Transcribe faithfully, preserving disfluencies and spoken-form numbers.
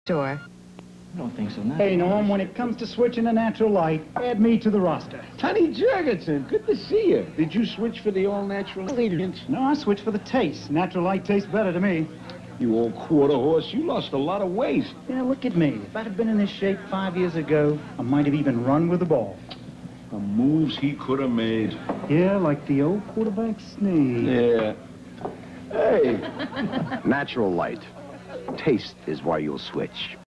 store. I don't think so. Hey, Norm, when it comes to switching to natural light, add me to the roster. Sonny Jurgensen, good to see you. Did you switch for the all-natural ingredients? No, I switched for the taste. Natural light tastes better to me. You old quarter horse, you lost a lot of weight. Yeah, look at me. If I'd have been in this shape five years ago, I might have even run with the ball. The moves he could have made. Yeah, like the old quarterback sneeze. Yeah. Hey. Natural light. Taste is why you'll switch.